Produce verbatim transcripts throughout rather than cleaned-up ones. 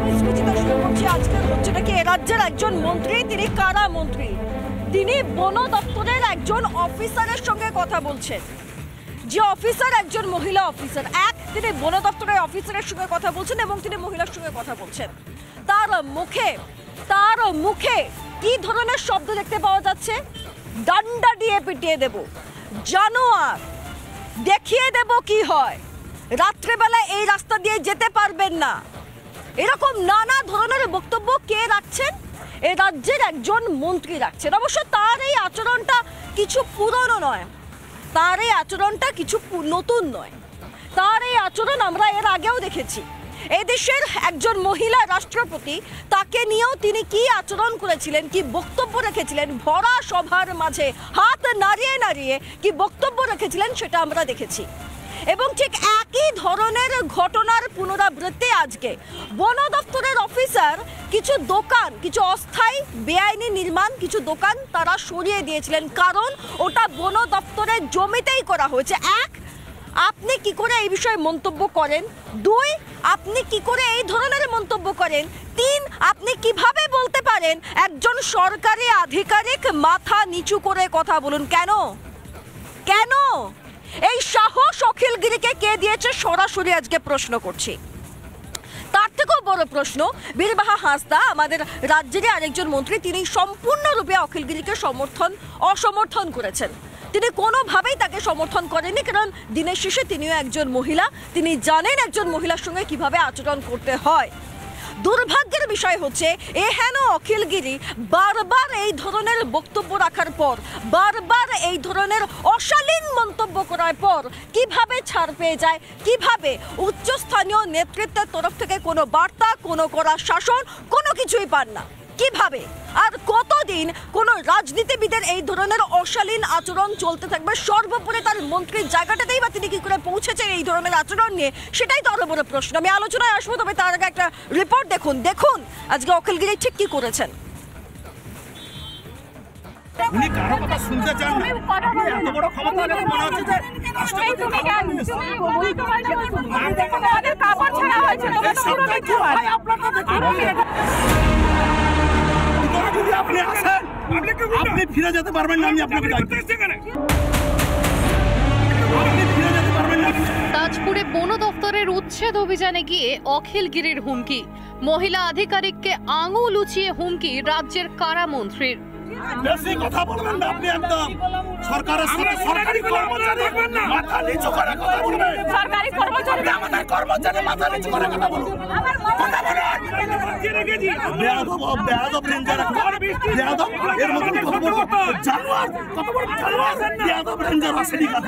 আজকে হচ্ছে নাকি এ রাজ্যের একজন মন্ত্রী, তিনি কারা মন্ত্রী, তিনি বন দপ্তরের একজন অফিসারের সঙ্গে কথা বলছেন। যে অফিসার একজন মহিলা অফিসার, এক তিনি বন দপ্তরের অফিসারের সঙ্গে কথা বলছেন এবং তিনি মহিলার সঙ্গে কথা বলছেন। তার মুখে তার মুখে কি ধরনের শব্দ দেখতে পাওয়া যাচ্ছে? ডান্ডা দিয়ে পিটিয়ে দেব, জানোয়ার, দেখিয়ে দেব কি হয়, রাত্রেবেলা এই রাস্তা দিয়ে যেতে পারবেন না, এরকম নানা ধরনের বক্তব্য কে রাখছেন? এই রাজ্যের একজন মন্ত্রী রাখছেন। অবশ্য তার এই আচরণটা কিছু পুরনো নয়, তার এই আচরণটা কিছু নতুন নয়। তার এই আচরণ আমরা এর আগেও দেখেছি। এই দেশের একজন মহিলা রাষ্ট্রপতি, তাকে নিয়েও তিনি কি আচরণ করেছিলেন, কি বক্তব্য রেখেছিলেন, ভরা সভার মাঝে হাত নাড়িয়ে নাড়িয়ে কি বক্তব্য রেখেছিলেন সেটা আমরা দেখেছি। এবং ঠিক একই ধরনের ঘটনার পুনরাবৃত্তি আজকে। বন দপ্তরের অফিসার কিছু দোকান, কিছু অস্থায়ী বেআইনি নির্মাণ কিছু দোকান তারা সরিয়ে দিয়েছিলেন, কারণ ওটা বন দপ্তরের জমিতেই করা হয়েছে। এক, আপনি কি করে এই বিষয়ে মন্তব্য করেন? দুই, আপনি কি করে এই ধরনের মন্তব্য করেন? তিন, আপনি কিভাবে বলতে পারেন একজন সরকারি আধিকারিক মাথা নিচু করে কথা বলুন? কেন কেন এই সাহস অখিলগিরিকে কে দিয়েছে? সরাসরি আজকে প্রশ্ন করছি। তার থেকেও বড় প্রশ্ন, বীরবাহা হাঁসদা আমাদের রাজ্যেরই আরেকজন মন্ত্রী, তিনি সম্পূর্ণরূপে অখিলগিরিকে সমর্থন অসমর্থন করেছেন। তিনি কোনোভাবেই তাকে সমর্থন করেননি, কারণ দিনের শেষে তিনিও একজন মহিলা, তিনি জানেন একজন মহিলার সঙ্গে কিভাবে আচরণ করতে হয়। দুর্ভাগ্যের বিষয় হচ্ছে এহেন অখিলগিরি বারবার এই ধরনের বক্তব্য রাখার পর, বারবার এই ধরনের অশালীন মন্তব্য করার পর কিভাবে ছাড় পেয়ে যায়, কিভাবে উচ্চস্থানীয় নেতৃত্বের তরফ থেকে কোনো বার্তা, কোনো কড়া শাসন, কোনো কিছুই পান না, কিভাবে? আর কতদিন কোন রাজনীতিবিদের এই ধরনের অশালীন আচরণ চলতে থাকবে? সর্বোপরি তার মন্ত্রীর জায়গাটাতেই বা তিনি কি করে পৌঁছেছেন এই ধরনের আচরণ নিয়ে, সেটাই তো আরো বড় প্রশ্ন। আমি আলোচনায় আসবো, তবে তার আগে একটা রিপোর্ট দেখুন। দেখুন আজকে অখিলগিরি ঠিক কি করেছেন। উনি কারো কথা শুনতে চান না, আপনি এত বড় ক্ষমতা দেখে মনে হচ্ছে যে রাষ্ট্রপতি কাপড় ছাড়া হয়েছে, আপনারা দেখুন আপনি আসেন, আপনি ফিরে যেতে পারবেন না, আমি আপনাকে তাজপুরে বন দপ্তরের উচ্ছেদ অভিযানে গিয়ে অখিলগিরির হুমকি, মহিলা আধিকারিককে আঙুল উঁচিয়ে হুমকি রাজ্যের কারামন্ত্রীর। বেশি কথা বলবেন না আপনি, একদম সরকারের সাথে সরকারি কর্মচারী মাথা নিচু করে কথা বলবেন। সরকারি কর্মচারী আমাদের কর্মচারী মাথা নিচু করে কথা বলুন, কথা বলুন। বেয়াদব বেয়াদব রেঞ্জার, বেয়াদব এর মতন কথা বলুন, জানোয়ার কত বড় জানোয়ার, বেয়াদব রেঞ্জার আসেনি কথা।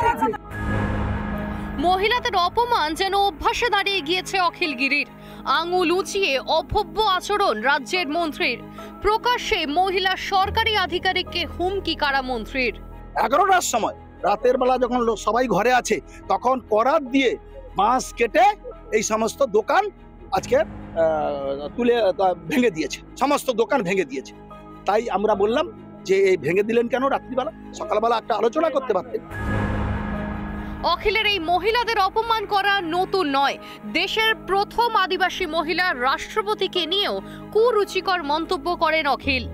মহিলাদের অপমান যেন অভ্যাসে দাঁড়িয়ে গিয়েছে অখিলগিরির। আঙুল উঁচিয়ে অভব্য আচরণ রাজ্যের মন্ত্রীর, প্রকাশ্যে মহিলা সরকারি আধিকারিককে হুমকি কারামন্ত্রীর। এগারোটার সময় রাতের বেলা যখন সবাই ঘরে আছে, তখন করাত দিয়ে বাঁশ কেটে এই সমস্ত দোকান আজকে তুলে ভেঙে দিয়েছে, সমস্ত দোকান ভেঙে দিয়েছে। তাই আমরা বললাম যে এই ভেঙে দিলেন কেন রাত্রিবেলা? সকালবেলা একটা আলোচনা করতে পারতেন। অখিলের এই মহিলাদের অপমান করা নতুন নয়। দেশের প্রথম আদিবাসী মহিলা রাষ্ট্রপতিকে নিয়েও কুরুচিকর মন্তব্য করেন অখিল।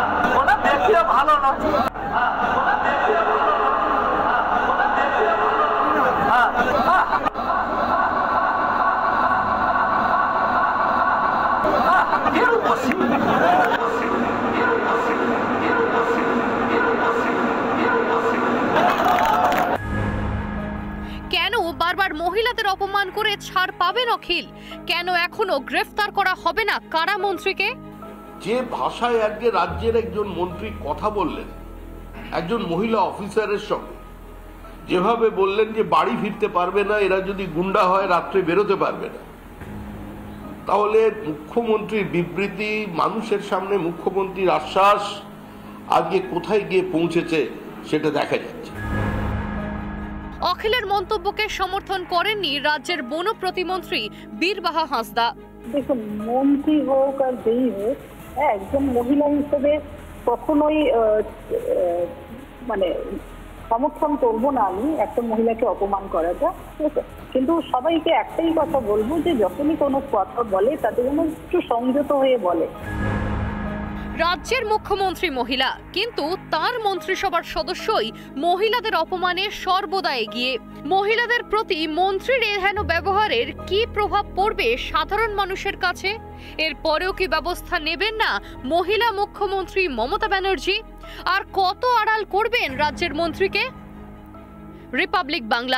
কেন বারবার মহিলাদের অপমান করে ছাড় পাবেন অখিল? কেন এখনো গ্রেফতার করা হবে না কারামন্ত্রীকে? যে ভাষায় আজকে রাজ্যের একজন মন্ত্রী কথা বললেন একজন মহিলা অফিসারের সঙ্গে, যেভাবে বললেন যে বাড়ি ফিরতে পারবে না, এরা যদি গুন্ডা হয় রাত্রে বেরোতে পারবে না, তাহলে মুখ্যমন্ত্রীর বিবৃতি, মানুষের সামনে মুখ্যমন্ত্রীর আশ্বাস আজকে কোথায় গিয়ে পৌঁছেছে সেটা দেখা যাচ্ছে। অখিলের মন্তব্যকে সমর্থন করেননি রাজ্যের বন প্রতিমন্ত্রী বীরবাহা হাঁসদা। দেখুন, মন্ত্রী হোক আর যেই হোক, একজন মহিলা হিসেবে কখনোই মানে সমর্থন করবো না আমি একটা মহিলাকে অপমান করাটা, ঠিক আছে? কিন্তু সবাইকে একটাই কথা বলবো যে যখনই কোনো কথা বলে তাতে যেন একটু সংযত হয়ে বলে। রাজ্যের মুখ্যমন্ত্রী মহিলা, কিন্তু তার মন্ত্রিসভার সদস্যই মহিলাদের অপমানে সর্বদা এগিয়ে। মহিলাদের প্রতি মন্ত্রীর এহেন ব্যবহারের কি প্রভাব পড়বে সাধারণ মানুষের কাছে? এরপরেও কি ব্যবস্থা নেবেন না মহিলা মুখ্যমন্ত্রী মমতা ব্যানার্জি? আর কত আড়াল করবেন রাজ্যের মন্ত্রীকে? রিপাবলিক বাংলা।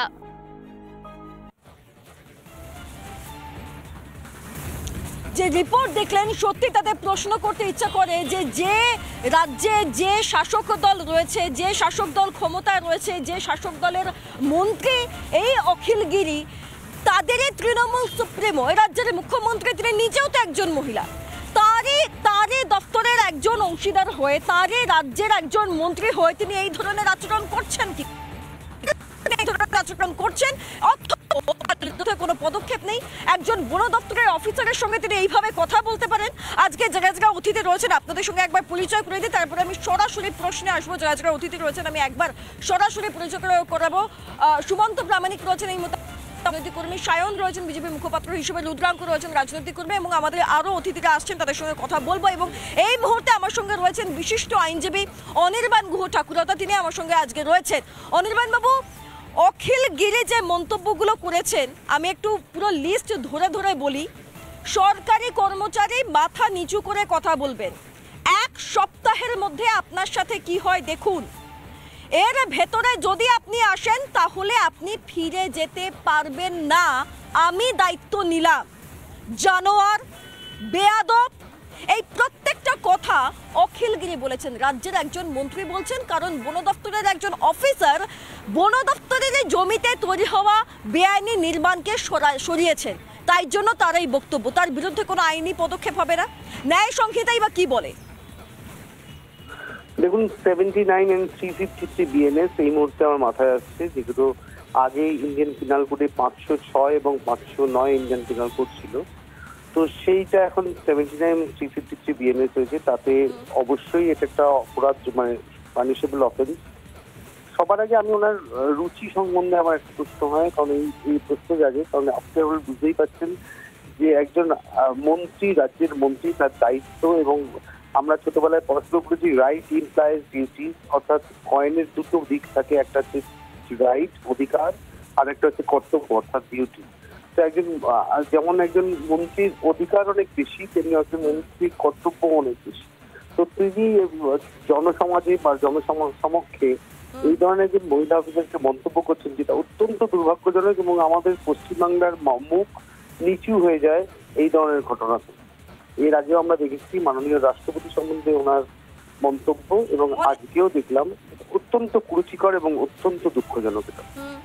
যে রিপোর্ট দেখলেন সত্যি তাদের প্রশ্ন করতে ইচ্ছা করে যে যে রাজ্যে যে শাসক দল রয়েছে, যে শাসক দল ক্ষমতায় রয়েছে, যে শাসক দলের মন্ত্রী এই অখিলগিরি, তাদেরই তৃণমূল সুপ্রিমো এই রাজ্যের মুখ্যমন্ত্রী, তিনি নিজেও তো একজন মহিলা, তারই তারই দপ্তরের একজন অংশীদার হয়ে, তারই রাজ্যের একজন মন্ত্রী হয়ে তিনি এই ধরনের আচরণ করছেন কি আচরণ করছেন কোনো পদক্ষেপ নেই। একজন বন দপ্তরের অফিসারের সঙ্গে তিনি এইভাবে কথা বলতে পারেন? আজকে যারা যারা অতিথি রয়েছেন আপনাদের সঙ্গে একবার পরিচয় করে দিই, তারপরে আমি সরাসরি প্রশ্নে আসবো। যারা যারা অতিথি রয়েছেন আমি একবার সরাসরি পরিচয় করাবো। সুমন্ত প্রামাণিক রয়েছেন এই মতো রাজনৈতিক কর্মী, সায়ন রয়েছেন বিজেপি মুখপাত্র হিসেবে, রুদ্রাঙ্ক রয়েছেন রাজনৈতিক কর্মী, এবং আমাদের আরও অতিথিরা আসছেন, তাদের সঙ্গে কথা বলবো। এবং এই মুহূর্তে আমার সঙ্গে রয়েছেন বিশিষ্ট আইনজীবী অনির্বাণ গুহ ঠাকুরতা, তিনি আমার সঙ্গে আজকে রয়েছেন। অনির্বাণ বাবু, অখিলগিরি যে মন্তব্যগুলো করেছেন আমি একটু পুরো লিস্ট ধরে ধরে বলি। সরকারি কর্মচারী মাথা নিচু করে কথা বলবেন, এক সপ্তাহের মধ্যে আপনার সাথে কি হয় দেখুন, এর ভেতরে যদি আপনি আসেন তাহলে আপনি ফিরে যেতে পারবেন না, আমি দায়িত্ব নিলাম। জানোয়ার, বেয়াদব, এই প্রত্যেকটা কথা অখিলগিরি বলেছেন, রাজ্যের একজন মন্ত্রী বলছেন। কারণ বন দপ্তরের একজন অফিসার বন দপ্তরের জমিতে তৈরি হওয়া বেআইনি নির্মাণকে সরিয়েছেন, তাই জন্য তার এই বক্তব্য। তার বিরুদ্ধে কোনো আইনি পদক্ষেপ হবে না? ন্যায় সংহিতাই বা কি বলে? দেখুন, seventy nine and three fifty three BNS এই মুহূর্তে আমার মাথায় আসছে, যেগুলো আগে ইন্ডিয়ান পিনাল কোডে পাঁচশো ছয় এবং পাঁচশো নয় ইন্ডিয়ান পিনাল কোড ছিল, তো সেইটা এখন seventy nine three fifty three BNS হয়েছে। তাতে অবশ্যই এটা একটা অপরাধ, মানে পানিশেবল অফেন্স। সবার আগে আমি ওনার রুচি সম্বন্ধে আমার একটা প্রশ্ন হয়, কারণ এই এই প্রশ্ন জাগে, কারণ আপনি বুঝতেই পারছেন যে একজন মন্ত্রী, রাজ্যের মন্ত্রী, তার দায়িত্ব, এবং আমরা ছোটবেলায় পড়াশোনা করেছি রাইট ইমপ্লাইজ ডিউটি, অর্থাৎ কয়েনের দুটো দিক থাকে, একটা হচ্ছে রাইট অধিকার, আর একটা হচ্ছে কর্তব্য অর্থাৎ ডিউটি। তো একজন যেমন একজন মন্ত্রীর অধিকার অনেক বেশি, তেমনি একজন মন্ত্রীর কর্তব্য অনেক বেশি। তো তিনি জনসমাজে বা জনসমক্ষে এই ধরনের যে মহিলা অফিসারকে মন্তব্য করছেন, যেটা অত্যন্ত দুর্ভাগ্যজনক, এবং আমাদের পশ্চিমবাংলার মুখ নিচু হয়ে যায় এই ধরনের ঘটনাতে। এর আগেও আমরা দেখেছি মাননীয় রাষ্ট্রপতি সম্বন্ধে ওনার মন্তব্য, এবং আজকেও দেখলাম, অত্যন্ত কুরুচিকর এবং অত্যন্ত দুঃখজনক এটা।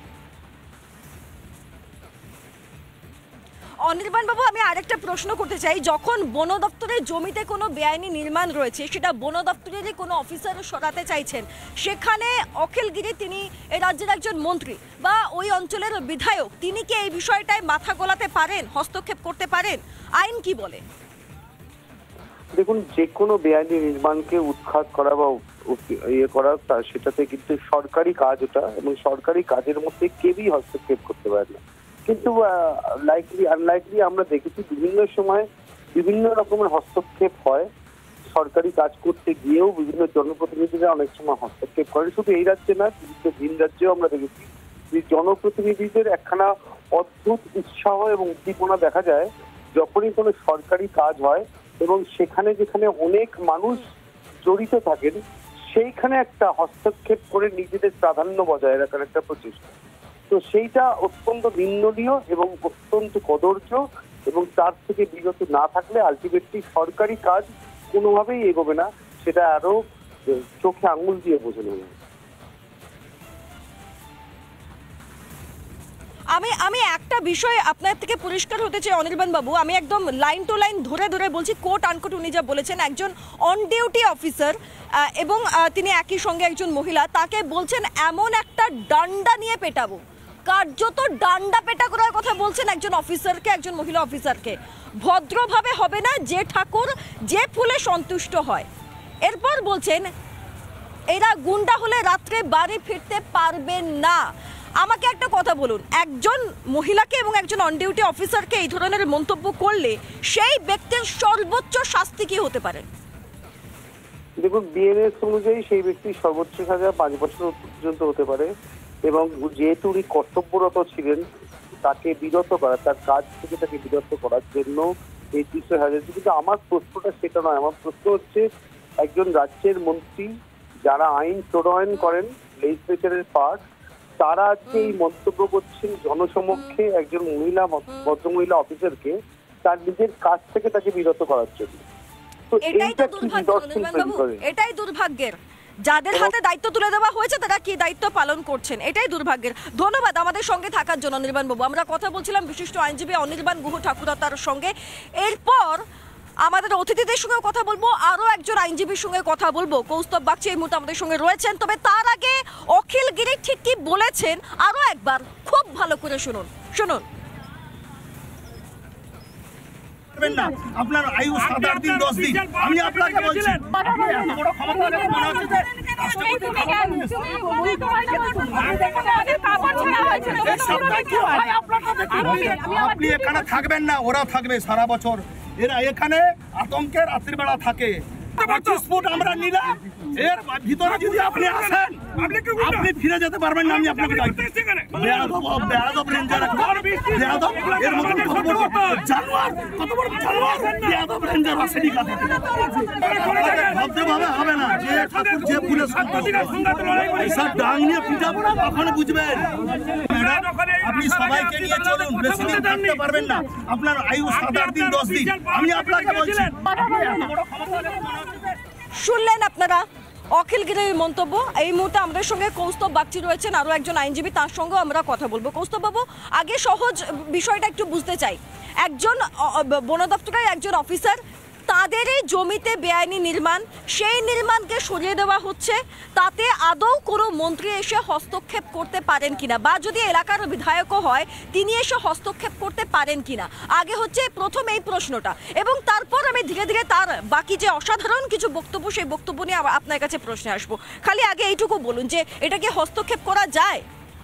অনির্বাণ বাবু, আমি আরেকটা প্রশ্ন করতে চাই, যখন বন দপ্তরের জমিতে কোনো বেআইনি নির্মাণ রয়েছে, সেটা বন দপ্তরেরই কোনো অফিসার সরাতে চাইছেন, সেখানে অখিলগিরি, তিনি এই রাজ্যের একজন মন্ত্রী বা ওই অঞ্চলের বিধায়ক, তিনি কি এই বিষয়টায় মাথা গোলাতে পারেন, হস্তক্ষেপ করতে পারেন? আইন কি বলে? দেখুন, যে কোনো বেআইনি নির্মাণকে উৎখাত করা বা ইয়ে করা, সেটাতে কিন্তু সরকারি কাজ ওটা, এবং সরকারি কাজের মধ্যে কেউই হস্তক্ষেপ করতে পারে না। কিন্তু লাইকলি আনলাইকলি আমরা দেখেছি বিভিন্ন সময় বিভিন্ন রকমের হস্তক্ষেপ হয়, সরকারি কাজ করতে গিয়েও বিভিন্ন জনপ্রতিনিধিরা অনেক সময় হস্তক্ষেপ করে। শুধু এই রাজ্যে না, বিভিন্ন ভিন রাজ্যেও আমরা দেখেছি যে জনপ্রতিনিধিদের একখানা অদ্ভুত উৎসাহ এবং উদ্দীপনা দেখা যায় যখনই কোনো সরকারি কাজ হয়, এবং সেখানে যেখানে অনেক মানুষ জড়িত থাকেন সেইখানে একটা হস্তক্ষেপ করে নিজেদের প্রাধান্য বজায় রাখার একটা প্রচেষ্টা। তো সেইটা অত্যন্ত নিন্দনীয় এবং অত্যন্ত কদর্য, এবং তার থেকে বিরত না থাকলে আলটিমেটলি সরকারি কাজ কোনোভাবেই এগোবে না, সেটা আরো চোখে আঙুল দিয়ে বোঝানো হবে। আমি আমি একটা বিষয় আপনার থেকে পরিষ্কার হতে চাই অনির্বাণ বাবু, আমি একদম লাইন টু লাইন ধরে ধরে বলছি, কোট আনকোট উনি যা বলেছেন, একজন অন ডিউটি অফিসার এবং তিনি একই সঙ্গে একজন মহিলা, তাকে বলছেন এমন একটা ডান্ডা নিয়ে পেটাবো, কার্যত ডান্ডা পেটা করার কথা বলছেন একজন অফিসারকে, একজন মহিলা অফিসারকে। ভদ্রভাবে হবে না, যে ঠাকুর যে ফুলে সন্তুষ্ট হয়। এরপর বলছেন এরা গুন্ডা হলে রাত্রে বাড়ি ফিরতে পারবেন না। আমাকে একটা কথা বলুন, একজন মহিলাকে এবং একজন অন ডিউটি অফিসারকে এই ধরনের মন্তব্য করলে সেই ব্যক্তির সর্বোচ্চ শাস্তি কি হতে পারে? দেখুন, বিএনএস অনুযায়ী সেই ব্যক্তির সর্বোচ্চ সাজা পাঁচ বছর পর্যন্ত হতে পারে, এবং যেহেতু উনি কর্তব্যরত ছিলেন তাকে বিরত করা, তার কাজ থেকে তাকে বিরত করার জন্য এই দৃশ্য হাজার। কিন্তু আমার প্রশ্নটা সেটা নয়, আমার প্রশ্ন হচ্ছে একজন রাজ্যের মন্ত্রী যারা আইন প্রণয়ন করেন, লেজিসলেচারের পার্ট, তারা আজকে এই মন্তব্য করছেন জনসমক্ষে একজন মহিলা ভদ্রমহিলা অফিসারকে তার নিজের কাজ থেকে তাকে বিরত করার জন্য। তো এটাই তো দুর্ভাগ্য, এটাই দুর্ভাগ্যের। যাদের হাতে দায়িত্ব তুলে দেওয়া হয়েছে তারা কি দায়িত্ব পালন করছেন, এটাই দুর্ভাগ্যের। ধন্যবাদ আমাদের সঙ্গে থাকার জন্য অনির্বাণ বাবু। আমরা কথা বলছিলাম বিশিষ্ট আইনজীবী অনির্বাণ গুহ ঠাকুরতার সঙ্গে। এরপর আমাদের অতিথিদের সঙ্গে কথা বলবো, আরো একজন আইনজীবীর সঙ্গে কথা বলবো। কৌস্তব বাগচি এই মুহূর্তে আমাদের সঙ্গে রয়েছেন। তবে তার আগে অখিল গিরি ঠিক কি বলেছেন আরো একবার খুব ভালো করে শুনুন শুনুন না, আপনার আয়ু সাত আট দিন দশ দিন। আমি আপনাকে বলছি আপনি এত বড় ক্ষমতা দেখে মনে হচ্ছে যে আপনি এখানে থাকবেন না, ওরা থাকবে সারা বছর। এরা এখানে আতঙ্কে রাত্রিবেলা থাকে। পঁচিশ ফুট আমরা নিলাম, এর ভিতরে যদি আপনি আসেন আপনি ফিরে যেতে পারবেন না। আমি আপনাকে ভদ্রভাবে হবে না, যে ঠাকুর যে ফুলের সব ডাং নিয়ে পিটাবো না, তখন বুঝবেন। আপনি সবাইকে নিয়ে চলুন, বেশি দিন থাকতে পারবেন না। আপনার আয়ু সাত আট দিন দশ দিন। আমি আপনাকে বলছি শুনলেন আপনারা অখিল গিরির মন্তব্য। এই মুহূর্তে আমাদের সঙ্গে কৌস্তব বাগচি রয়েছেন, আরো একজন আইনজীবী, তার সঙ্গে আমরা কথা বলবো। কৌস্তব বাবু, আগে সহজ বিষয়টা একটু বুঝতে চাই। একজন বন দপ্তরের একজন অফিসার, তাদেরই জমিতে বেআইনি নির্মাণ, সেই নির্মাণকে সরিয়ে দেওয়া হচ্ছে, তাতে আদৌ কোনো মন্ত্রী এসে হস্তক্ষেপ করতে পারেন কিনা, বা যদি এলাকার বিধায়কও হয় তিনি এসে হস্তক্ষেপ করতে পারেন কিনা, আগে হচ্ছে প্রথম এই প্রশ্নটা। এবং তারপর আমি ধীরে ধীরে তার বাকি যে অসাধারণ কিছু বক্তব্য, সেই বক্তব্য নিয়ে আপনার কাছে প্রশ্নে আসবো। খালি আগে এইটুকু বলুন যে এটা কি হস্তক্ষেপ করা যায়?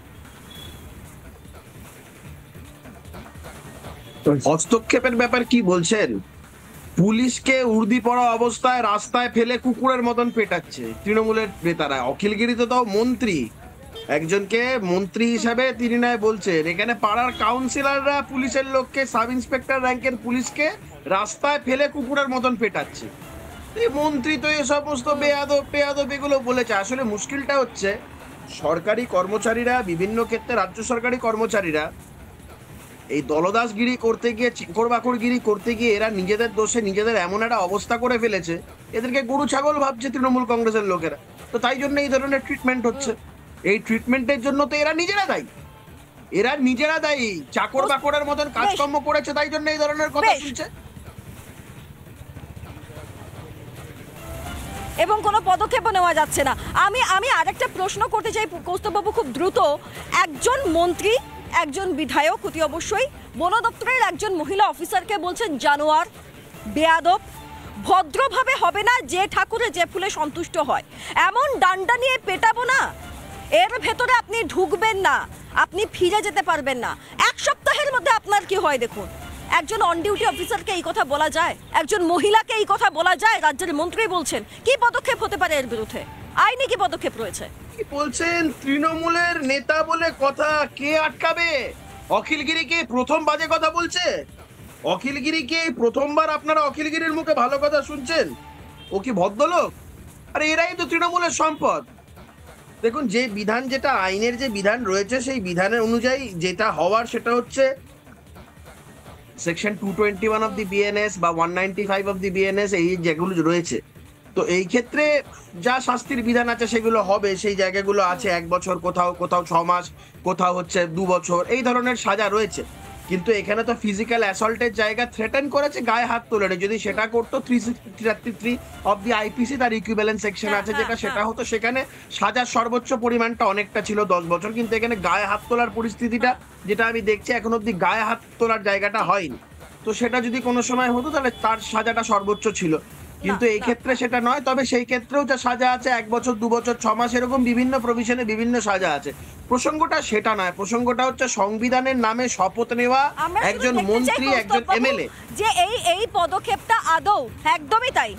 হস্তক্ষেপের ব্যাপার কি বলছেন? পুলিশকে উর্দি পড়া অবস্থায় রাস্তায় ফেলে কুকুরের মতন পেটাচ্ছে তৃণমূলের নেতারা। অখিলগিরি তো তাও মন্ত্রী, একজনকে মন্ত্রী হিসাবে তিনি নয় বলছেন। এখানে পাড়ার কাউন্সিলররা পুলিশের লোককে, সাব ইন্সপেক্টর র্যাঙ্কের পুলিশকে রাস্তায় ফেলে কুকুরের মতন পেটাচ্ছে। এই মন্ত্রী তো এ সমস্ত বেয়াদব বেয়াদব এগুলো বলেছে। আসলে মুশকিলটা হচ্ছে সরকারি কর্মচারীরা, বিভিন্ন ক্ষেত্রে রাজ্য সরকারি কর্মচারীরা এই দলদাসগিরি করতে গিয়ে, চিকর বাকরগিরি করতে গিয়ে এরা নিজেদের দোষে নিজেদের এমন একটা অবস্থা করে ফেলেছে, এদেরকে গরু ছাগল ভাবছে তৃণমূল কংগ্রেসের লোকেরা। তো তাই জন্য এই ধরনের ট্রিটমেন্ট হচ্ছে। এই ট্রিটমেন্টের জন্য তো এরা নিজেরা দায়ী, এরা নিজেরা দায়ী। চাকর বাকরের মতন কাজকর্ম করেছে, তাই জন্য এই ধরনের কথা শুনছে। এবং কোনো পদক্ষেপও নেওয়া যাচ্ছে না। আমি আমি আরেকটা প্রশ্ন করতে চাই কৌস্তববাবু, খুব দ্রুত। একজন মন্ত্রী, একজন বিধায়ক, অতি অবশ্যই বন দপ্তরের একজন মহিলা অফিসারকে বলছেন জানোয়ার, বেয়াদব, ভদ্রভাবে হবে না, যে ঠাকুরে যে ফুলে সন্তুষ্ট হয়, এমন ডান্ডা নিয়ে পেটাবো না, এর ভেতরে আপনি ঢুকবেন না, আপনি ফিরে যেতে পারবেন না। এক সপ্তাহের মধ্যে আপনার কি হয় দেখুন। একজন অন ডিউটি অফিসারকে এই কথা বলা যায়? একজন মহিলাকে এই কথা বলা যায়? রাজ্যের মন্ত্রী বলছেন। কি পদক্ষেপ হতে পারে এর বিরুদ্ধে? আইনি কি পদক্ষেপ রয়েছে? কি বলছেন? তৃণমূলের নেতা বলে কথা, কে আটকাবে? অখিলগিরিকে প্রথম বাজে কথা বলছে? অখিলগিরিকে প্রথমবার আপনারা অখিলগিরির মুখে ভালো কথা শুনছেন? ও কি ভদ্রলোক? আরে এরাই তো তৃণমূলের সম্পদ। দেখুন, যে বিধান, যেটা আইনের যে বিধান রয়েছে, সেই বিধানের অনুযায়ী যেটা হওয়ার সেটা হচ্ছে section two twenty one of the BNS বা one ninety five of the BNS, এই যেগুলো রয়েছে। তো এই ক্ষেত্রে যা শাস্তির বিধান আছে সেগুলো হবে। সেই জায়গাগুলো আছে এক বছর, কোথাও কোথাও ছ মাস, কোথাও হচ্ছে দু বছর, এই ধরনের সাজা রয়েছে। কিন্তু এখানে তো ফিজিক্যাল অ্যাসল্টের জায়গা থ্রেটেন করেছে, গায়ে হাত তোলে। যদি সেটা করতো three thirty three of the IPC, তার ইকুইভ্যালেন্ট সেকশন আছে যেটা, সেটা হতো, সেখানে সাজার সর্বোচ্চ পরিমাণটা অনেকটা ছিল দশ বছর। কিন্তু এখানে গায়ে হাত তোলার পরিস্থিতিটা যেটা আমি দেখছি, এখন অব্দি গায়ে হাত তোলার জায়গাটা হয়নি। তো সেটা যদি কোনো সময় হতো তাহলে তার সাজাটা সর্বোচ্চ ছিল। কিন্তু এই ক্ষেত্রে সেটা নয়। তবে সেই ক্ষেত্রেও যা সাজা আছে এক বছর দু বছর ছ মাস এরকম বিভিন্ন প্রভিশনে বিভিন্ন সাজা আছে। প্রসঙ্গটা সেটা নয়, প্রসঙ্গটা হচ্ছে সংবিধানের নামে শপথ নেওয়া একজন মন্ত্রী একজন এমএলএ যে এই এই পদক্ষেপটা আদৌ একদমই তাই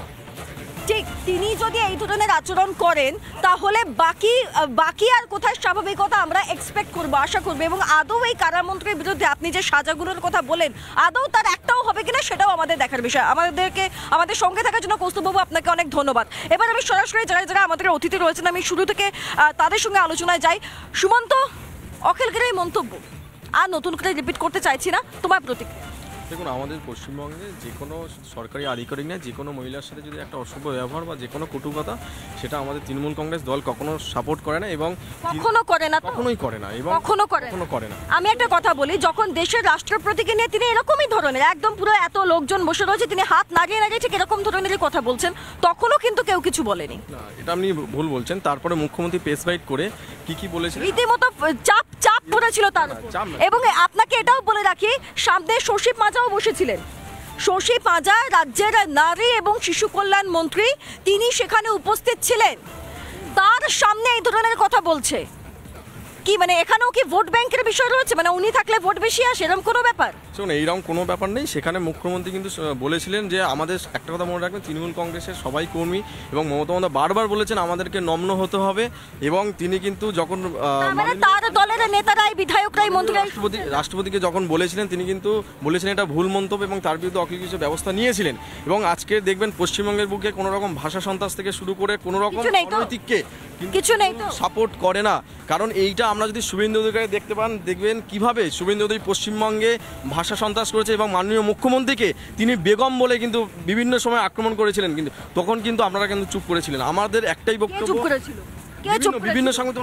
ঠিক তিনি যদি এই ধরনের আচরণ করেন তাহলে বাকি বাকি আর কোথায় স্বাভাবিকতা আমরা এক্সপেক্ট করবো আশা করবো এবং আদৌ এই কারামন্ত্রীর বিরুদ্ধে আপনি যে সাজাগুলোর কথা বলেন আদৌ তার একটাও হবে কিনা সেটাও আমাদের দেখার বিষয়। আমাদেরকে আমাদের সঙ্গে থাকার জন্য কৌস্তববাবু আপনাকে অনেক ধন্যবাদ। এবার আমি সরাসরি যারা যারা আমাদের অতিথি রয়েছেন আমি শুরু থেকে তাদের সঙ্গে আলোচনায় যাই। সুমন্ত, অখিলগিরির মন্তব্য আর নতুন করে রিপিট করতে চাইছি না, তোমার প্রতিক্রিয়া। দেখুন, আমাদের পশ্চিমবঙ্গে যে কোনো সরকারি আধিকারিক নেই যে কোনো মহিলার সাথে যদি একটা অসভ্য ব্যবহার বা যে কোনো কটুকতা সেটা আমাদের তৃণমূল কংগ্রেস দল কখনো সাপোর্ট করে না এবং কখনো করে না কখনোই করে না এবং কখনো করে কখনো করে না। আমি একটা কথা বলি, যখন দেশের রাষ্ট্রপতিকে নিয়ে তিনি এরকমই ধরনের একদম পুরো এত লোকজন বসে রয়েছে তিনি হাত নাড়িয়ে নাড়িয়ে ঠিক এরকম ধরনেরই কথা বলছেন তখনও কিন্তু কেউ কিছু বলেনি। না, এটা আপনি ভুল বলছেন। তারপরে মুখ্যমন্ত্রী প্রেস বাইট করে কি কি বলেছেন রীতিমতো চাপ চাপ পড়েছিল তার এবং আপনাকে এটাও বলে রাখি সামনে শশী পাঁজাও বসেছিলেন। শশী পাঁজা রাজ্যের নারী এবং শিশু কল্যাণ মন্ত্রী, তিনি সেখানে উপস্থিত ছিলেন, তার সামনে এই ধরনের কথা বলছে কি মানে এখানেও কি ভোট ব্যাংকের বিষয় রয়েছে? মানে উনি থাকলে ভোট বেশি আসে এরকম কোনো ব্যাপার? শুনুন, এইরকম কোনো ব্যাপার নেই। সেখানে মুখ্যমন্ত্রী কিন্তু বলেছিলেন যে আমাদের একটা কথা মনে রাখবেন তৃণমূল কংগ্রেসের সবাই কর্মী এবং মমতা বন্দ্যোপাধ্যায় বারবার বলেছেন আমাদেরকে নম্র হতে হবে এবং তিনি কিন্তু যখন মানে তার দলের নেতারাই বিধায়করাই মন্ত্রী রাষ্ট্রপতি রাষ্ট্রপতিকে যখন বলেছিলেন তিনি কিন্তু বলেছিলেন এটা ভুল মন্তব্য এবং তার বিরুদ্ধে অখিল কিছু ব্যবস্থা নিয়েছিলেন এবং আজকে দেখবেন পশ্চিমবঙ্গের বুকে কোনো রকম ভাষা সন্ত্রাস থেকে শুরু করে কোনো রকম অনৈতিককে কিছু নেই তো সাপোর্ট করে না। কারণ এইটা আমরা যদি শুভেন্দু অধিকারী দেখতে পান দেখবেন কিভাবে শুভেন্দু অধিকারী পশ্চিমবঙ্গে ভাষা সন্ত্রাস করেছে এবং মাননীয় মুখ্যমন্ত্রীকে তিনি বেগম বলে কিন্তু বিভিন্ন সময় আক্রমণ করেছিলেন, কিন্তু তখন কিন্তু আপনারা কিন্তু চুপ করেছিলেন। আমাদের একটাই বক্তব্য, চুপ করেছিল বিভিন্ন সংগঠন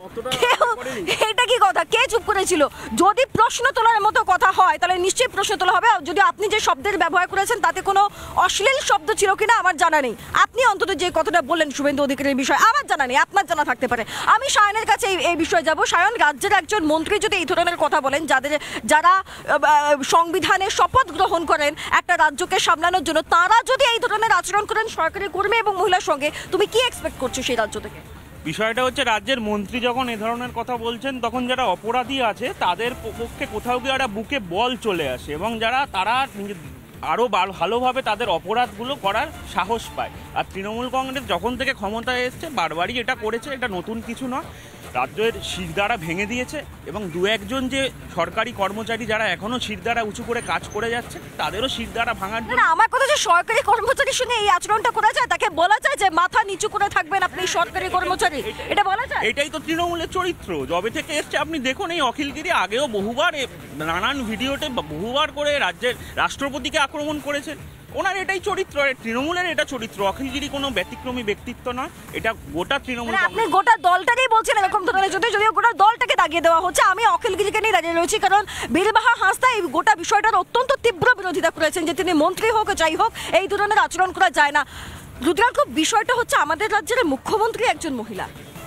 এটা কি কথা কে চুপ করেছিল? যদি প্রশ্ন তোলার মতো কথা হয় তাহলে নিশ্চয়ই প্রশ্ন তোলা হবে। যদি আপনি যে শব্দের ব্যবহার করেছেন তাতে কোনো অশ্লীল শব্দ ছিল কিনা আমার জানা নেই। আপনি অন্তত যে কথাটা বললেন শুভেন্দু অধিকারীর বিষয় আমার জানা নেই, আপনার জানা থাকতে পারে। আমি সায়নের কাছে এই বিষয়ে যাব। সায়ন, রাজ্যের একজন মন্ত্রী যদি এই ধরনের কথা বলেন যাদের যারা সংবিধানে শপথ গ্রহণ করেন একটা রাজ্যকে সামলানোর জন্য, তারা যদি এই ধরনের আচরণ করেন সরকারি কর্মী এবং মহিলার সঙ্গে, তুমি কি এক্সপেক্ট করছো সেই রাজ্য থেকে? বিষয়টা হচ্ছে রাজ্যের মন্ত্রী যখন এ ধরনের কথা বলছেন তখন যারা অপরাধী আছে তাদের পক্ষে কোথাও গিয়ে একটা বুকে বল চলে আসে এবং যারা তারা আরও ভালোভাবে তাদের অপরাধগুলো করার সাহস পায়। আর তৃণমূল কংগ্রেস যখন থেকে ক্ষমতায় এসছে বারবারই এটা করেছে, এটা নতুন কিছু নয়। রাজ্যের শিরদাঁড়া ভেঙে দিয়েছে এবং দু একজন যে সরকারি কর্মচারী যারা এখনো শিরদাঁড়া উঁচু করে কাজ করে যাচ্ছে তাদেরও শিরদাঁড়া ভাঙার জন্য। আমার কথা যে সরকারি কর্মচারীর সঙ্গে এই আচরণটা করা যায়, তাকে বলা যায় যে মাথা নিচু করে থাকবেন আপনি সরকারি কর্মচারী, এটা বলা যায়? এটাই তো তৃণমূলের চরিত্র যবে থেকে এসছে। আপনি দেখুন এই অখিলগিরি আগেও বহুবার নানান ভিডিওতে বহুবার করে রাজ্যের রাষ্ট্রপতিকে আক্রমণ করেছেন। ওনার এটাই চরিত্র, তৃণমূলের এটা চরিত্র। অখিলগিরি কোনো ব্যতিক্রমী ব্যক্তিত্ব নয়, এটা গোটা তৃণমূল। আপনি গোটা দলটাকেই বলছেন এরকম ধরনের, যদি যদিও গোটা দলটাকে দাগিয়ে দেওয়া হচ্ছে। আমি অখিলগিরিকে নিয়ে দাঁড়িয়ে রয়েছি কারণ বীরবাহা হাঁসদা এই গোটা বিষয়টার অত্যন্ত তীব্র বিরোধিতা করেছেন যে তিনি মন্ত্রী হোক যাই হোক এই ধরনের আচরণ করা যায় না। রুদ্রাঙ্ক, বিষয়টা হচ্ছে আমাদের রাজ্যের মুখ্যমন্ত্রী একজন মহিলা,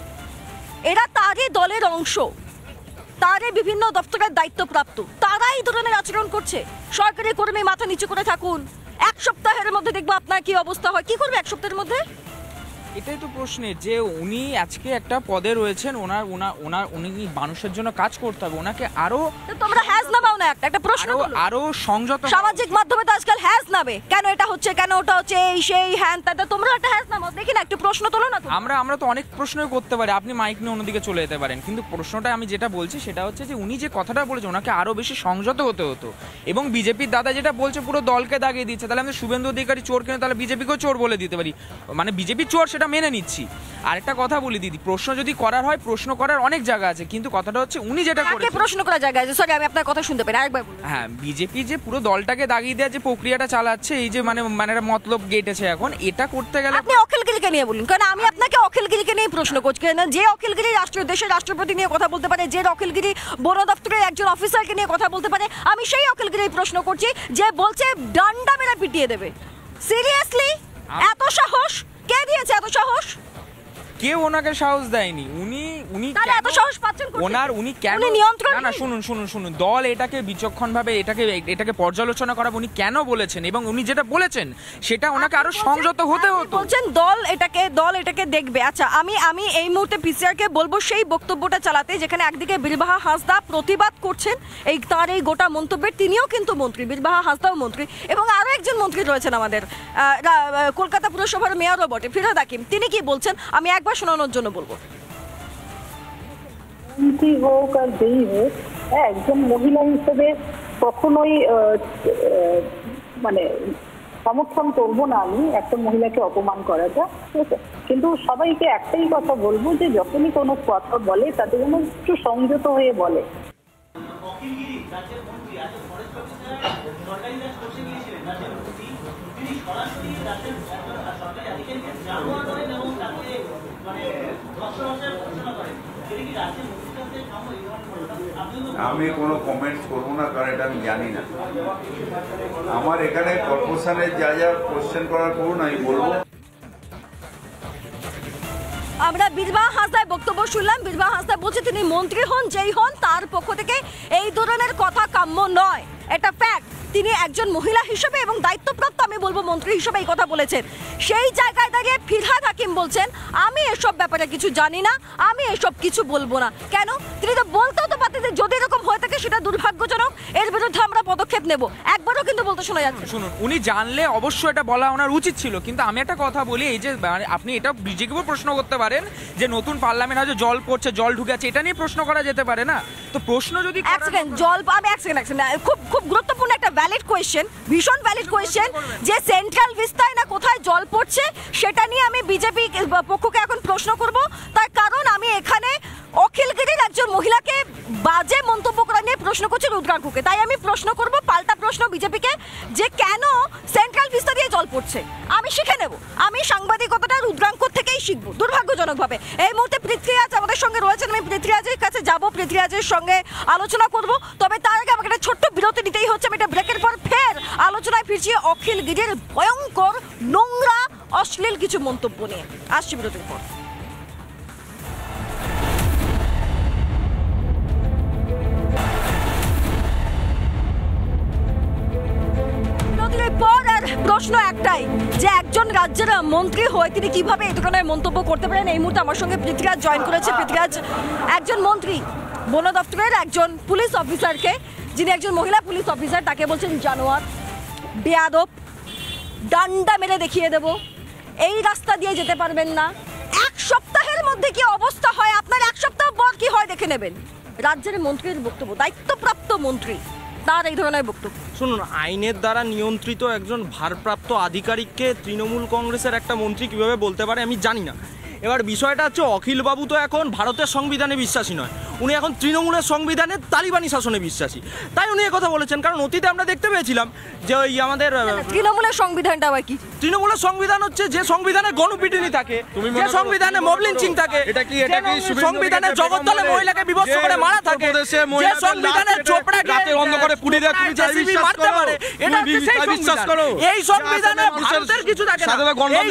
এরা তারই দলের অংশ, তারই বিভিন্ন দপ্তরের দায়িত্বপ্রাপ্ত, তারা এই ধরনের আচরণ করছে। সরকারি কর্মী মাথা নিচু করে থাকুন, এক সপ্তাহের মধ্যে দেখবো আপনার কি অবস্থা হয়। কি করবে এক সপ্তাহের মধ্যে? এটাই তো প্রশ্নের যে উনি আজকে একটা পদে রয়েছেন, ওনার ওনার উনি মানুষের জন্য কাজ করতে হবে, ওনাকে আরো তোমরা হ্যাজ নামাও না। একটা একটা প্রশ্ন, আরো সংযত সামাজিক মাধ্যমে তো আজকাল হ্যাজ নাবে, কেন এটা হচ্ছে কেন ওটা হচ্ছে এই সেই হ্যান তা, তোমরা একটা হ্যাজ নামাও, দেখি না একটু প্রশ্ন তোলো না। আমরা আমরা তো অনেক প্রশ্নই করতে পারি, আপনি মাইক নিয়ে অন্যদিকে চলে যেতে পারেন, কিন্তু প্রশ্নটা আমি যেটা বলছি সেটা হচ্ছে যে উনি যে কথাটা বলেছে ওনাকে আরো বেশি সংযত হতে হতো। এবং বিজেপির দাদা যেটা বলছে পুরো দলকে দাগিয়ে দিচ্ছে, তাহলে আমি শুভেন্দু অধিকারী চোর কিনে তাহলে বিজেপিকেও চোর বলে দিতে পারি, মানে বিজেপি চোর সেটা মেনে নিচ্ছি। আরেকটা কথা বলি দিদি, প্রশ্ন যদি করার হয় প্রশ্ন করার অনেক জায়গা আছে, কিন্তু কথাটা হচ্ছে উনি যেটা করেছেন প্রশ্ন করার জায়গা আছে। সরি আমি আপনার কথা শুনতে পাই না, আরেকবার বলুন। হ্যাঁ, বিজেপি যে পুরো দলটাকে দাগিয়ে দেওয়ার যে প্রক্রিয়াটা চালাচ্ছে, এই যে মানে মানে মতলব গেটেছে এখন, এটা করতে গেলে আপনি অখিলগিরিকে নিয়ে বলুন, কারণ আমি আপনাকে অখিলগিরিকে নিয়ে প্রশ্ন করছি। যে অখিলগিরি রাষ্ট্রীয় দেশের রাষ্ট্রপতি নিয়ে কথা বলতে পারে, যে অখিলগিরি বন দপ্তরের একজন অফিসারকে নিয়ে কথা বলতে পারে, আমি সেই অখিলগিরি প্রশ্ন করছি যে বলছে ডান্ডা মেরে পিটিয়ে দেবে। সিরিয়াসলি এত সাহস কে দিয়েছে? এত সাহস কেউ ওনাকে সাহস দেয়নি। উনি উনি এত সাহস পাচ্ছেন কোথায়? ওনার উনি কেন না না শুনুন শুনুন শুনুন দল এটাকে বিচক্ষণভাবে এটাকে এটাকে পর্যালোচনা করাবো উনি কেন বলেছেন এবং উনি যেটা বলেছেন সেটা ওনাকে আরো সংযত হতে হতো। বলছেন দল এটাকে দল এটাকে দেখবে। আচ্ছা আমি আমি এই মুহূর্তে পিসিআর কে বলবো সেই বক্তব্যটা চালাতে যেখানে একদিকে বীরবাহা হাঁসদা প্রতিবাদ করছেন এই তার এই গোটা মন্তব্যের, তিনিও কিন্তু মন্ত্রী, বীরবাহা হাঁসদাও মন্ত্রী এবং আরো একজন মন্ত্রী রয়েছেন আমাদের কলকাতা পুরসভার মেয়রও বটে ফিরহাদ হাকিম, তিনি কি বলছেন আমি একবার শোনানোর জন্য বলবো। মন্ত্রী হোক আর যেই হোক, একজন মহিলা হিসেবে কখনোই মানে সমর্থন করবো না আমি একটা মহিলাকে অপমান করাটা, ঠিক আছে? কিন্তু সবাইকে একটাই কথা বলবো যে যখনই কোনো কথা বলে তাতে যেন একটু সংযত হয়ে বলে। আমি কোনো কমেন্টস করবো না, কারণ এটা আমি জানি না। আমার এখানে কর্পোরেশনের যা যা কোশ্চেন করার করুন আমি বলবো। আমরা বীরবাহা হাঁসদার বক্তব্য শুনলাম। বীরবাহা হাঁসদা বলছে তিনি মন্ত্রী হন যেই হন তার পক্ষ থেকে এই ধরনের কথা কাম্য নয়, এটা ফ্যাক্ট। তিনি একজন মহিলা হিসেবে এবং দায়িত্বপ্রাপ্ত আমি বলবো মন্ত্রী হিসেবে এই কথা বলেছেন। সেই জায়গায় দাঁড়িয়ে ফিরহাদ হাকিম বলছেন আমি এসব ব্যাপারে কিছু জানি না, আমি এসব কিছু বলবো না। কেন? তিনি তো বলতেও তো পারতেন যদি এরকম হয়ে থাকে সেটা দুর্ভাগ্যজনক, এর বিরুদ্ধে আমরা পদক্ষেপ নেব, একবারও কিন্তু বলতে শোনা যাচ্ছে। শুনুন উনি জানলে অবশ্যই এটা বলা ওনার উচিত ছিল, কিন্তু আমি একটা কথা বলি এই যে আপনি এটা বিজেপিও প্রশ্ন করতে পারেন যে নতুন পার্লামেন্ট আছে জল পড়ছে জল ঢুকে আছে, এটা নিয়ে প্রশ্ন করা যেতে পারে না? তো প্রশ্ন যদি এক সেকেন্ড জল আমি এক সেকেন্ড এক সেকেন্ড খুব খুব গুরুত্বপূর্ণ একটা ভ্যালিড কোয়েশ্চেন, ভীষণ ভ্যালিড কোয়েশ্চেন যে সেন্ট্রাল ভিস্তায় না কোথায় জল পড়ছে সেটা নিয়ে আমি বিজেপি পক্ষকে এখন প্রশ্ন করব। তার কারণ আমি এখানে অখিলগিরির একজন মহিলাকে বাজে মন্তব্য করা নিয়ে প্রশ্ন করছি রুদ্রাঙ্কুকে, তাই আমি প্রশ্ন করব পাল্টা প্রশ্ন বিজেপিকে যে কেন সেন্ট্রাল ভিস্তা দিয়ে জল পড়ছে আমি শিখে নেব। আমি সাংবাদিকতাটা রুদ্রাঙ্কুর থেকেই শিখবো দুর্ভাগ্যজনকভাবে। এই মুহূর্তে পৃথ্বীরাজ আমাদের সঙ্গে রয়েছেন, আমি পৃথ্বীরাজের কাছে যাবো, পৃথ্বীরাজের সঙ্গে আলোচনা করব। তবে তার আগে আমাকে একটা ছোট্ট বিরতি নিতেই হচ্ছে, আমি এটা ব্রেকের পর ফের আলোচনায় ফিরছি অখিলগিরির ভয়ঙ্কর নোংরা অশ্লীল কিছু মন্তব্য নিয়ে। আসছি বিরতির পর। প্রশ্ন একটাই যে একজন রাজ্যের মন্ত্রী হয়ে তিনি কিভাবে এই ধরনের মন্তব্য করতে পারেন। এই মুহূর্তে আমার সঙ্গে পৃথ্বীরাজ জয়েন করেছে। পৃথ্বীরাজ একজন মন্ত্রী, বন দপ্তরের একজন পুলিশ অফিসারকে, যিনি একজন মহিলা পুলিশ অফিসার, তাকে বলছেন জানোয়ার, বেয়াদব, ডান্ডা মেরে দেখিয়ে দেব, এই রাস্তা দিয়ে যেতে পারবেন না। এক সপ্তাহের মধ্যে কি অবস্থা হয় আপনার, এক সপ্তাহ পর কি হয় দেখে নেবেন। রাজ্যের মন্ত্রীর বক্তব্য, দায়িত্বপ্রাপ্ত মন্ত্রী, তার এই ধরনের বক্তব্য। শুনুন, আইনের দ্বারা নিয়ন্ত্রিত একজন ভারপ্রাপ্ত আধিকারিককে তৃণমূল কংগ্রেসের একটা মন্ত্রী কিভাবে বলতে পারে আমি জানি না। এবার বিষয়টা হচ্ছে অখিলবাবু তো এখন ভারতের সংবিধানে বিশ্বাসী নয়, উনি এখন তৃণমূলের সংবিধানে তালিবানি শাসনে বিশ্বাসী, তাই উনি কথা বলেছেন। কারণ অতীতে আমরা দেখতে পেয়েছিলাম যে ওই আমাদের তৃণমূলের সংবিধানটা আবার কি, তৃণমূলের সংবিধান হচ্ছে যে সংবিধানে গণপিটুনি থাকে, যে সংবিধানে মব লিঞ্চিং থাকে, সংবিধানে জগদ্দলে মহিলাকে বিভৎস করে মারা থাকে, যে সংবিধানে চোপড়াকে অন্ধকারে পুড়িয়ে দেয় তুমি জেসিবি মারতে পারে, এটা বিশ্বাস করো। এই সংবিধানে ভারতের কিছু থাকে না,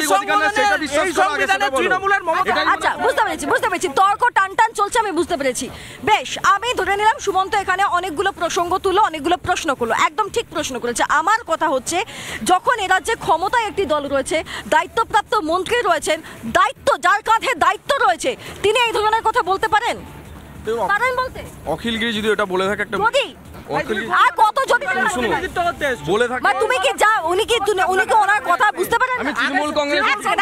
এই সংবিধানে তৃণমূলের। আচ্ছা বুঝতে পেরেছি বুঝতে পেরেছি তর্ক টান টান চলছে, আমি বুঝতে পেরেছি। বেশ, আমি ধরে নিলাম সুমন্ত এখানে অনেকগুলো প্রসঙ্গ তুললো, অনেকগুলো প্রশ্ন করলো, একদম ঠিক প্রশ্ন করেছে। আমার কথা হচ্ছে যখন এ রাজ্যে ক্ষমতায় একটি দল রয়েছে, দায়িত্বপ্রাপ্ত মন্ত্রী রয়েছেন, দায়িত্ব যার কাঁধে দায়িত্ব রয়েছে, তিনি এই ধরনের কথা বলতে পারেন? পারেন বলতে? অখিলগিরি যদি এটা বলে থাকে একটা আর কত যদি বলে থাকে তুমি কি যা উনি কি উনি কি ওনার কথা বুঝতে পারেন? আমি তৃণমূল কংগ্রেস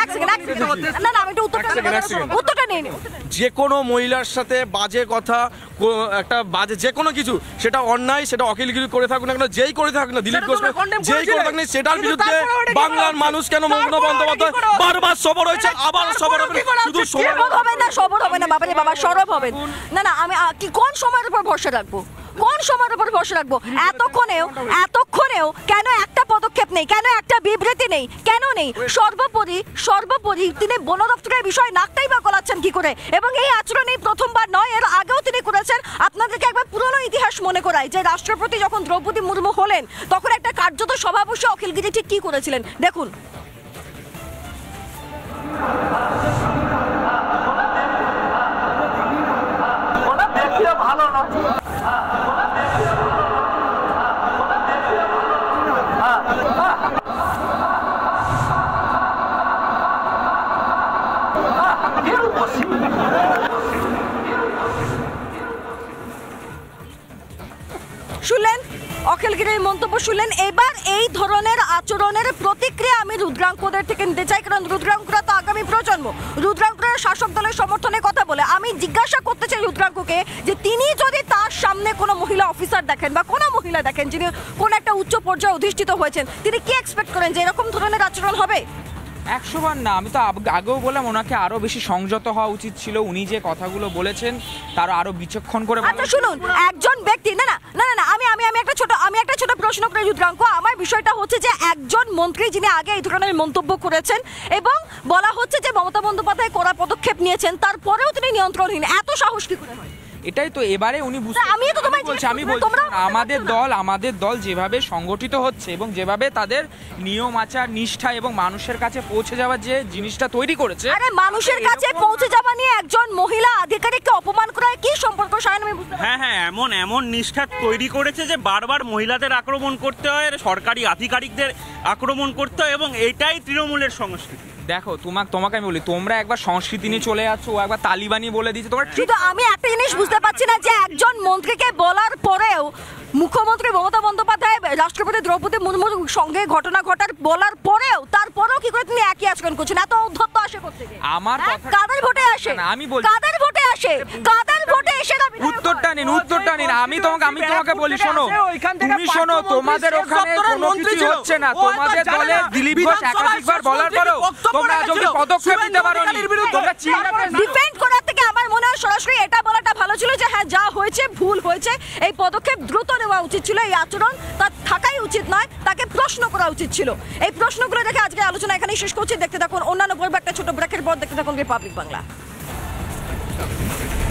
না না আমি একটু উত্তরটা উত্তরটা নেই। যে কোনো মহিলার সাথে বাজে কথা, একটা বাজে যে কোনো কিছু, সেটা অন্যায়, সেটা অখিলগিরি করে থাকুক না কেন, যেই করে থাকুক না, দিলীপ ঘোষ যেই করে থাকুক না, সেটার বিরুদ্ধে বাংলার মানুষ কেন মমতা বন্দ্যোপাধ্যায় বারবার সবর হয়েছে, আবার সবর হবে, শুধু সবর হবে না, সবর হবে না বাবারে বাবা, সরব হবেন না। না আমি কি কোন সময়ের উপর ভরসা রাখবো, কোন সময়ের উপর ভরসা রাখবো? এতক্ষণেও এতক্ষণেও কেন একটা পদক্ষেপ নেই, কেন একটা বিবৃতি নেই, কেন নেই? সর্বোপরি সর্বোপরি তিনি বন দপ্তরের বিষয় নাকটাই বা গলাচ্ছেন কি করে? এবং এই আচরণ এই প্রথমবার নয়, এর আগেও তিনি করেছেন। আপনাদেরকে একবার পুরনো ইতিহাস মনে করাই যে রাষ্ট্রপতি যখন দ্রৌপদী মুর্মু হলেন তখন একটা কার্যত সভা বসে অখিলগিরি ঠিক কি করেছিলেন দেখুন। অখিলগিরির মন্তব্য শুনলেন। এবার এই ধরনের আচরণের প্রতিক্রিয়া আমি রুদ্রাঙ্কদের থেকে নিতে চাই, কারণ রুদ্রাঙ্করা তো আগামী প্রজন্ম, রুদ্রাঙ্করা শাসক দলের সমর্থনে কথা বলে। আমি জিজ্ঞাসা করতে চাই রুদ্রাঙ্ককে যে তিনি যদি তার সামনে কোনো মহিলা অফিসার দেখেন বা কোনো মহিলা দেখেন যিনি কোনো একটা উচ্চ পর্যায়ে অধিষ্ঠিত হয়েছেন, তিনি কি এক্সপেক্ট করেন যে এরকম ধরনের আচরণ হবে? একশো বার না, আমি তো আগেও বললাম ওনাকে আরো বেশি সংযত হওয়া উচিত ছিল। উনি যে কথাগুলো বলেছেন তার আরো বিচক্ষণ করে। আচ্ছা শুনুন, একজন ব্যক্তি না না না না আমি আমি আমি একটা ছোট আমি একটা ছোট প্রশ্ন করি রুদ্রাঙ্ক। আমার বিষয়টা হচ্ছে যে একজন মন্ত্রী যিনি আগে এই ধরনের মন্তব্য করেছেন এবং বলা হচ্ছে যে মমতা বন্দ্যোপাধ্যায় কড়া পদক্ষেপ নিয়েছেন, তারপরেও তিনি নিয়ন্ত্রণহীন, এত সাহস কি করে হয়? এটাই তো এবারে উনি বুঝতে আমি তো তোমায় বলছি আমি বলছি আমাদের দল আমাদের দল যেভাবে সংগঠিত হচ্ছে এবং যেভাবে তাদের নিয়ম আচার নিষ্ঠা এবং মানুষের কাছে পৌঁছে যাওয়ার যে জিনিসটা তৈরি করেছে। আরে মানুষের কাছে পৌঁছে যাওয়া নিয়ে একজন মহিলা আধিকারিককে অপমান করার কি সম্পর্ক? হ্যাঁ হ্যাঁ এমন এমন নিষ্ঠা তৈরি করেছে যে বারবার মহিলাদের আক্রমণ করতে হয়, সরকারি আধিকারিকদের আক্রমণ করতে হয়, এবং এটাই তৃণমূলের সংস্কৃতি। দেখো তোমাকে তোমাকে আমি বলি, তোমরা একবার সংস্কৃতি নিয়ে চলে যাচ্ছ, ও একবার তালিবানি বলে দিচ্ছে। তোমার শুধু আমি একটা জিনিস বুঝতে পারছি না যে একজন মন্ত্রীকে বলার পরেও মুখ্যমন্ত্রী মমতা বন্দ্যোপাধ্যায় রাষ্ট্রপতি দ্রৌপদী মুর্মুর সঙ্গে ঘটনা ঘটার বলার পরেও তারপরেও কি করে তিনি একই আচরণ করছেন? এত উদ্ধত্ত আসে কোত্থেকে? আমার কথা কাদের ভোটে আসে? আমি বলছি কাদের ভোটে আসে? কাদের ভোটে এসে না? উত্তরটা নিন, উত্তরটা নিন। আমি তোমাকে আমি তোমাকে বলি, শোনো তুমি শোনো, তোমাদের ওখানে কোনো কিছু হচ্ছে না। তোমাদের দলে দিলীপ ঘোষ একাধিকবার বলার পরও তোমরা আজ অবধি পদক্ষেপ নিতে পারোনি। তোমরা ডিফেন্ড করার থেকে আমার মনে হয় সরাসরি এটা বলাটা ভালো ছিল যে হ্যাঁ যা হয়েছে ভুল হয়েছে, এই পদক্ষেপ দ্রুত নেওয়া উচিত ছিল, এই আচরণ তার থাকাই উচিত নয়, তাকে প্রশ্ন করা উচিত ছিল। এই প্রশ্নগুলো দেখে আজকে আলোচনা এখানেই শেষ করছি। দেখতে থাকুন অন্যান্য পর্ব, একটা ছোট ব্রেকের পর দেখতে থাকুন রিপাবলিক বাংলা।